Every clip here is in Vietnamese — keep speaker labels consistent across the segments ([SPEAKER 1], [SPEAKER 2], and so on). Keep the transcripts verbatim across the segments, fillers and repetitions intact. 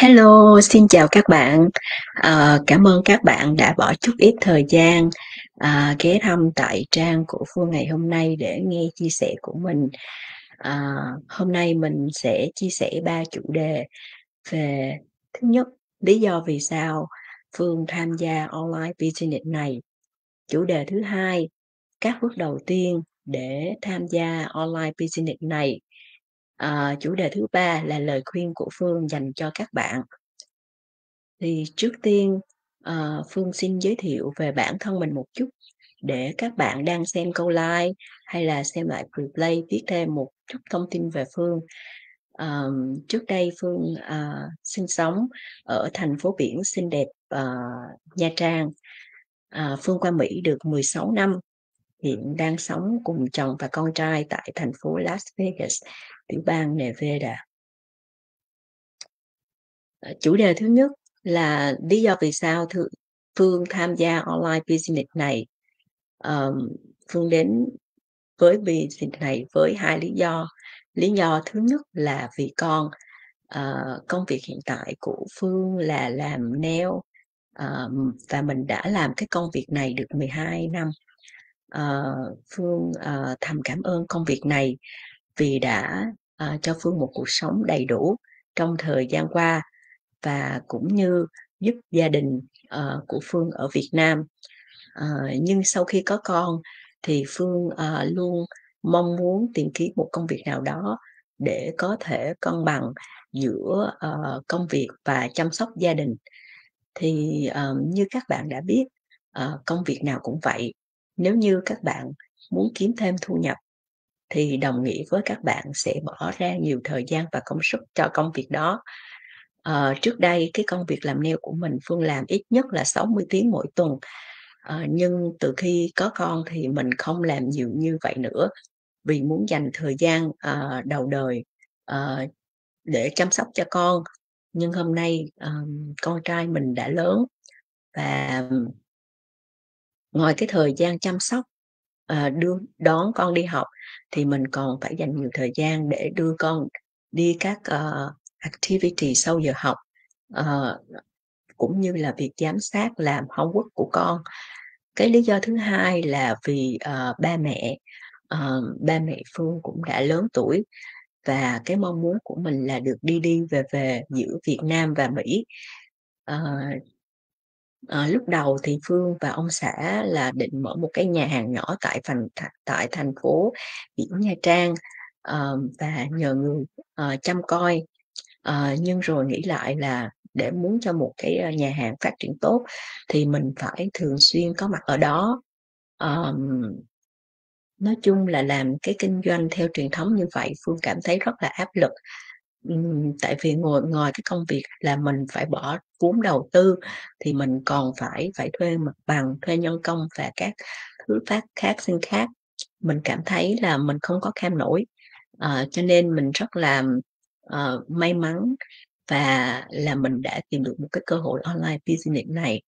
[SPEAKER 1] Hello, xin chào các bạn. Ờ, cảm ơn các bạn đã bỏ chút ít thời gian à, ghé thăm tại trang của Phương ngày hôm nay để nghe chia sẻ của mình. À, hôm nay mình sẽ chia sẻ ba chủ đề về thứ nhất, lý do vì sao Phương tham gia online business này. Chủ đề thứ hai, các bước đầu tiên để tham gia online business này. À, chủ đề thứ ba là lời khuyên của Phương dành cho các bạn. Thì trước tiên, ờ, Phương xin giới thiệu về bản thân mình một chút để các bạn đang xem câu live hay là xem lại replay biết thêm một chút thông tin về Phương. Ờm, trước đây Phương à, sinh sống ở thành phố biển xinh đẹp ờ, Nha Trang. À, Phương qua Mỹ được mười sáu năm, hiện đang sống cùng chồng và con trai tại thành phố Las Vegas, tiểu bang Nevada. Ờ, Chủ đề thứ nhất là lý do vì sao Thư- Phương tham gia online business này. Ờm, Phương đến với business này với hai lý do. Lý do thứ nhất là vì con. Ờ, công việc hiện tại của Phương là làm nail, ờm, và mình đã làm cái công việc này được mười hai năm. Ờ, Phương ờ, thầm cảm ơn công việc này vì đã ờ, cho Phương một cuộc sống đầy đủ trong thời gian qua, và cũng như giúp gia đình ờ, của Phương ở Việt Nam. Ờ, nhưng sau khi có con thì Phương ờ, luôn mong muốn tìm kiếm một công việc nào đó để có thể cân bằng giữa ờ, công việc và chăm sóc gia đình. Thì ờ, như các bạn đã biết, ờ, công việc nào cũng vậy. Nếu như các bạn muốn kiếm thêm thu nhập thì đồng nghĩa với các bạn sẽ bỏ ra nhiều thời gian và công sức cho công việc đó. Ờ, trước đây cái công việc làm nail của mình Phương làm ít nhất là sáu mươi tiếng mỗi tuần. Ờ, nhưng từ khi có con thì mình không làm nhiều như vậy nữa, vì muốn dành thời gian ờ, đầu đời ờ, để chăm sóc cho con. Nhưng hôm nay ờ, con trai mình đã lớn, và ngoài cái thời gian chăm sóc, ờ, đưa đón con đi học, thì mình còn phải dành nhiều thời gian để đưa con đi các ờ, activity sau giờ học, ờ, cũng như là việc giám sát làm homework của con. Cái lý do thứ hai là vì ờ, ba mẹ ờ, ba mẹ Phương cũng đã lớn tuổi, và cái mong muốn của mình là được đi đi về về giữa Việt Nam và Mỹ. Ờ, ờ, Lúc đầu thì Phương và ông xã là định mở một cái nhà hàng nhỏ tại thành tại thành phố biển Nha Trang, ờ, và nhờ người ờ, trông coi. Ờ, nhưng rồi nghĩ lại là để muốn cho một cái ờ, nhà hàng phát triển tốt thì mình phải thường xuyên có mặt ở đó. Ờm, nói chung là làm cái kinh doanh theo truyền thống như vậy Phương cảm thấy rất là áp lực. Ừm, tại vì ngồi ngoài cái công việc là mình phải bỏ vốn đầu tư, thì mình còn phải phải thuê mặt bằng, thuê nhân công và các thứ phát khác sinh khác. Mình cảm thấy là mình không có kham nổi. Ờ, cho nên mình rất là ờ, may mắn, và là mình đã tìm được một cái cơ hội online business này.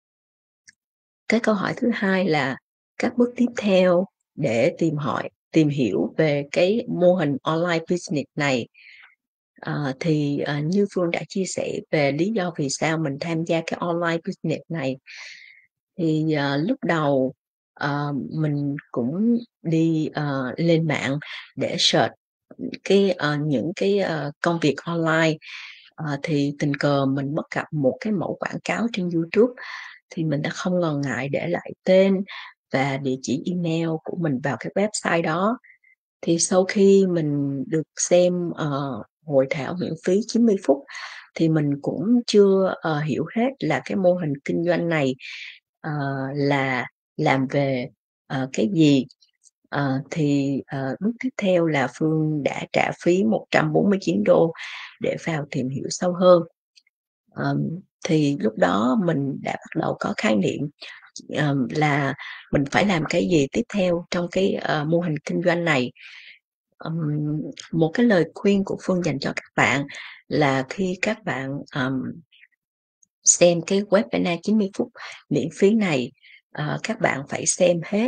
[SPEAKER 1] Cái câu hỏi thứ hai là các bước tiếp theo để tìm hỏi tìm hiểu về cái mô hình online business này. Ờ, thì ờ, như Phương đã chia sẻ về lý do vì sao mình tham gia cái online business này, thì ờ, lúc đầu ờ, mình cũng đi ờ, lên mạng để search cái ờ, những cái ờ, công việc online. Ờ, thì tình cờ mình bắt gặp một cái mẫu quảng cáo trên YouTube, thì mình đã không ngần ngại để lại tên và địa chỉ email của mình vào cái website đó. Thì sau khi mình được xem ờ, hội thảo miễn phí chín mươi phút, thì mình cũng chưa ờ, hiểu hết là cái mô hình kinh doanh này ờ, là làm về ờ, cái gì. Ờ, thì ờ, bước tiếp theo là Phương đã trả phí một trăm bốn mươi chín đô để vào tìm hiểu sâu hơn. Ờm, thì lúc đó mình đã bắt đầu có khái niệm ờm, là mình phải làm cái gì tiếp theo trong cái ờ, mô hình kinh doanh này. Ừm, một cái lời khuyên của Phương dành cho các bạn là khi các bạn ờm, xem cái webinar chín mươi phút miễn phí này, ờ, các bạn phải xem hết,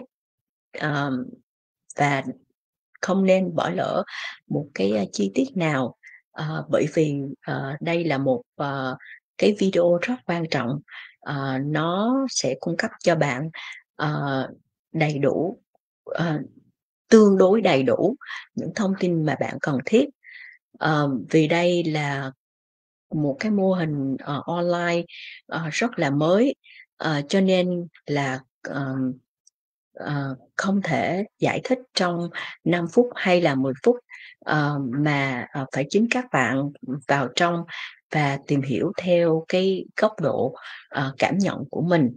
[SPEAKER 1] ờm, và không nên bỏ lỡ một cái ờ, chi tiết nào. ờ, bởi vì, ờ, đây là một, ờ, cái video rất quan trọng, ờ, nó sẽ cung cấp cho bạn, ờ, đầy đủ, ờ, tương đối đầy đủ những thông tin mà bạn cần thiết. Ờ, vì đây là một cái mô hình, ờ, online, ờ, rất là mới, ờ, cho nên là, ờm, ờ, không thể giải thích trong năm phút hay là mười phút, ờ, mà, ờ, phải chính các bạn, vào trong và tìm hiểu theo cái góc độ, ờ, cảm nhận của mình.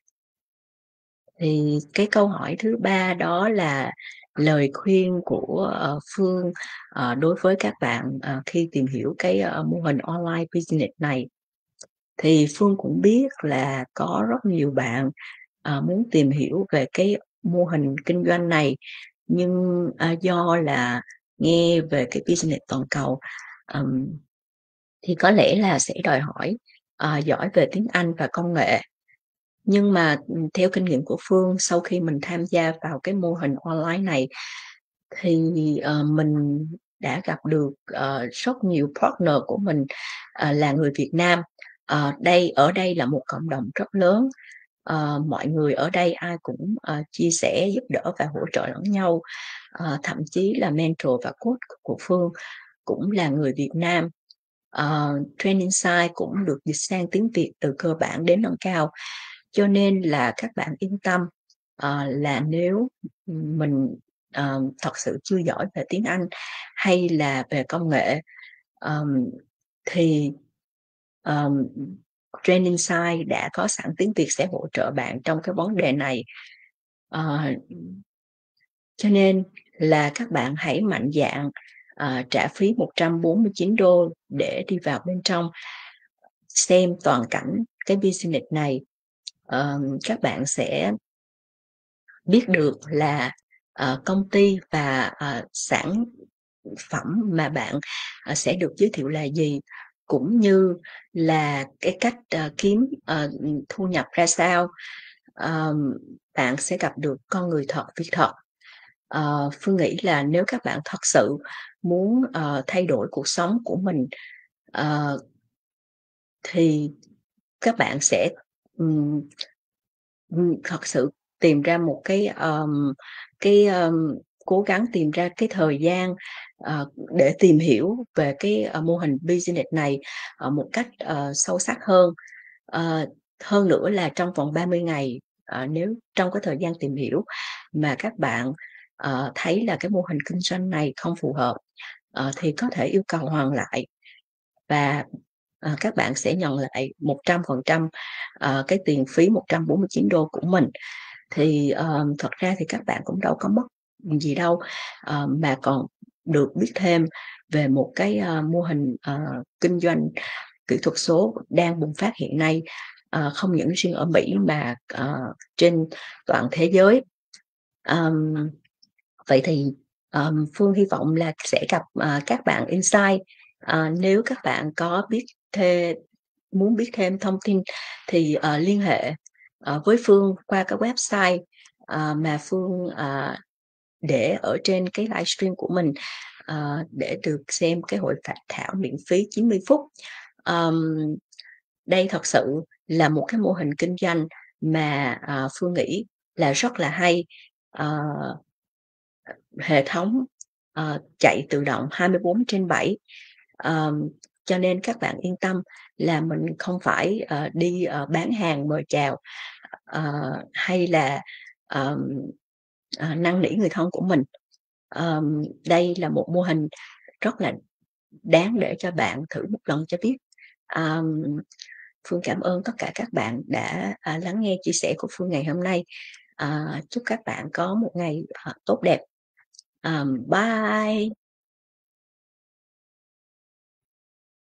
[SPEAKER 1] Thì cái câu hỏi thứ ba đó là lời khuyên của, ờ, Phương, ờ, đối với các bạn, ờ, khi tìm hiểu cái, ơ, mô hình online business này. Thì Phương cũng biết là có rất nhiều bạn, ờ, muốn tìm hiểu về cái mô hình kinh doanh này, nhưng, a, do là nghe về cái business toàn cầu, ừm, thì có lẽ là sẽ đòi hỏi, ờ, giỏi về tiếng Anh và công nghệ. Nhưng mà, ừm, theo kinh nghiệm của Phương, sau khi mình tham gia vào cái mô hình online này thì, ờ, mình đã gặp được, ờ, rất nhiều partner của mình, ờ, là người Việt Nam. Ờ, đây ở đây là một cộng đồng rất lớn, ờ, mọi người ở đây ai cũng, ờ, chia sẻ, giúp đỡ và hỗ trợ lẫn nhau. Ờ, thậm chí là mentor và coach của Phương cũng là người Việt Nam. Ờ, Training site cũng được dịch sang tiếng Việt từ cơ bản đến nâng cao. Cho nên là các bạn yên tâm, ờ, là nếu, mình, ờ, thật sự chưa giỏi về tiếng Anh hay là về công nghệ, ờm, thì, ờm, Training site đã có sẵn tiếng Việt sẽ hỗ trợ bạn trong cái vấn đề này. Ờ, cho nên là các bạn hãy mạnh dạn, ờ, trả phí một trăm bốn mươi chín đô để đi vào bên trong, xem toàn cảnh cái business này. Ờm, các bạn sẽ biết được là, ờ, công ty và, ờ, sản phẩm mà bạn, ờ, sẽ được giới thiệu là gì, cũng như là cái cách, ờ, kiếm, ờ, thu nhập ra sao. Ờm, bạn sẽ gặp được con người thật, việc thật. Ờ, Phương nghĩ là nếu các bạn thật sự muốn, ờ, thay đổi cuộc sống của mình, ờ, thì các bạn sẽ, ừm Ừm, thật sự tìm ra một cái, ờm, cái, ờm cố gắng tìm ra cái thời gian, ờ, để tìm hiểu về cái, ờ, mô hình business này, ờ, một cách, ờ, sâu sắc hơn. Ờ, hơn nữa là trong vòng ba mươi ngày, ờ, nếu trong cái thời gian tìm hiểu mà các bạn, ờ, thấy là cái mô hình kinh doanh này không phù hợp, ờ, thì có thể yêu cầu hoàn lại và, ờ, các bạn sẽ nhận lại một trăm phần trăm, ờ, cái tiền phí một trăm bốn mươi chín đô của mình. Thì, ờ, thật ra thì các bạn cũng đâu có mất gì đâu, ờ, mà còn được biết thêm về một cái, a, mô hình, ờ, kinh doanh kỹ thuật số đang bùng phát hiện nay, ờ, không những riêng ở Mỹ mà, ờ, trên toàn thế giới. Ờm, vậy thì, ờm, Phương hy vọng là sẽ gặp, à, các bạn Insight. Ờ, nếu các bạn có biết thê muốn biết thêm thông tin thì, ờ, liên hệ, ờ, với Phương qua cái website, ờ, mà Phương, ờ, để ở trên cái livestream của mình, ờ, để được xem cái hội phạt thảo miễn phí chín mươi phút. Ờm, đây thật sự là một cái mô hình kinh doanh mà, à, Phương nghĩ là rất là hay. Ờ, hệ thống, ờ, chạy tự động hai mươi bốn trên bảy, ờm, cho nên các bạn yên tâm là mình không phải, ờ, đi, ờ, bán hàng mời chào, ờ, hay là, ờm, ờ, năn nỉ người thân của mình. Ờm, đây là một mô hình rất là đáng để cho bạn thử một lần cho biết. Ờm, Phương cảm ơn tất cả các bạn đã, à, lắng nghe chia sẻ của Phương ngày hôm nay. À, chúc các bạn có một ngày, ờ, tốt đẹp. Ờm, bye.